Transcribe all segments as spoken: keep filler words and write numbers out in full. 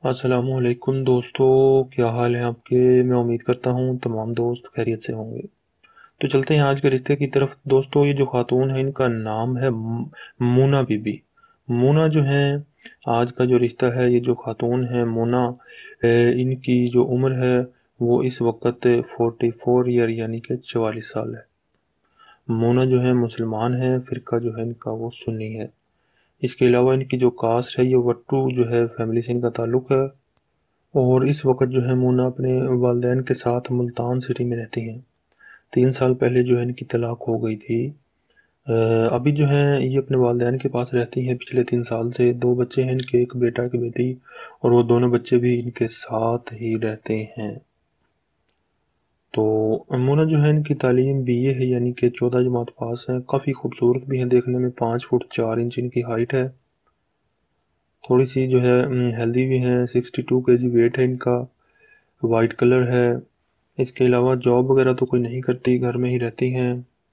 السلام علیکم دوستو، کیا حال ہے آپ کے؟ میں امید کرتا ہوں تمام دوست خیریت سے ہوں گے۔ تو چلتے ہیں آج کے رشتے کی طرف۔ دوستو، یہ جو خاتون ہے ان کا نام ہے مونا بی بی۔ مونا جو ہیں، آج کا جو رشتہ ہے، یہ جو خاتون ہے مونا، ان کی جو عمر ہے وہ اس وقت فورٹی فور ایئر یعنی کہ چوالیس سال ہے۔ مونا جو ہے مسلمان ہے، فرقہ جو ہے ان کا وہ سنی ہے۔ اس کے علاوہ ان کی جو کاسٹ ہے یہ وٹو جو ہے فیملی سے ان کا تعلق ہے، اور اس وقت جو ہے مونا اپنے والدین کے ساتھ ملتان سٹی میں رہتی ہیں۔ تین سال پہلے جو ہے ان کی طلاق ہو گئی تھی۔ ابھی جو ہیں یہ اپنے والدین کے پاس رہتی ہیں پچھلے تین سال سے۔ دو بچے ہیں ان کے، ایک بیٹا ایک بیٹی، اور وہ دونوں بچے بھی ان کے ساتھ ہی رہتے ہیں۔ تو مونا جو ہے ان کی تعلیم بی اے ہے یعنی کہ چودہ جماعت پاس ہیں۔ کافی خوبصورت بھی ہیں دیکھنے میں، پانچ فٹ چار انچ ان کی ہائٹ ہے۔ تھوڑی سی جو ہے ہیلدی بھی ہیں، سکسٹی ٹو کے جی ویٹ ہے ان کا، وائٹ کلر ہے۔ اس کے علاوہ جاب وغیرہ تو کوئی نہیں کرتی، گھر میں ہی رہتی ہیں۔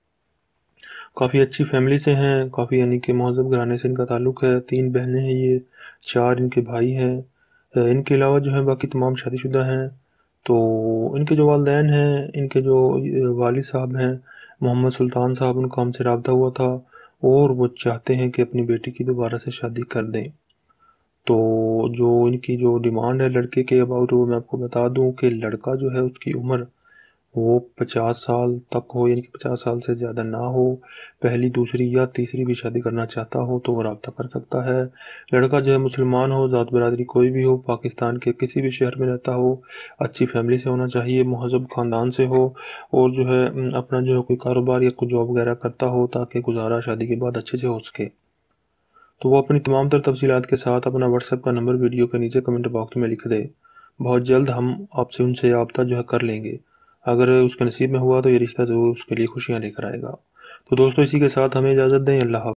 کافی اچھی فیملی سے ہیں، کافی یعنی کہ مہذب گھرانے سے ان کا تعلق ہے۔ تین بہنیں ہیں یہ، چار ان کے بھائی ہیں۔ ان کے علاوہ جو ہے باقی تمام شادی شدہ ہیں۔ تو ان کے جو والدین ہیں، ان کے جو والد صاحب ہیں محمد سلطان صاحب، ان کا ہم سے رابطہ ہوا تھا اور وہ چاہتے ہیں کہ اپنی بیٹی کی دوبارہ سے شادی کر دیں۔ تو جو ان کی جو ڈیمانڈ ہے لڑکے کے اباؤٹ، وہ میں آپ کو بتا دوں کہ لڑکا جو ہے اس کی عمر وہ پچاس سال تک ہو، یعنی کہ پچاس سال سے زیادہ نہ ہو۔ پہلی دوسری یا تیسری بھی شادی کرنا چاہتا ہو تو وہ رابطہ کر سکتا ہے۔ لڑکا جو ہے مسلمان ہو، ذات برادری کوئی بھی ہو، پاکستان کے کسی بھی شہر میں رہتا ہو، اچھی فیملی سے ہونا چاہیے، مہذب خاندان سے ہو، اور جو ہے اپنا جو ہے کوئی کاروبار یا کوئی جاب وغیرہ کرتا ہو تاکہ گزارا شادی کے بعد اچھے سے ہو سکے۔ تو وہ اپنی تمام تر تفصیلات کے ساتھ اپنا واٹس ایپ کا نمبر ویڈیو کے نیچے کمنٹ باکس میں لکھ دے۔ بہت جلد ہم آپ سے ان سے رابطہ جو ہے کر لیں گے۔ اگر اس کے نصیب میں ہوا تو یہ رشتہ ضرور اس کے لیے خوشیاں لے کر آئے گا۔ تو دوستو، اسی کے ساتھ ہمیں اجازت دیں۔ اللہ حافظ۔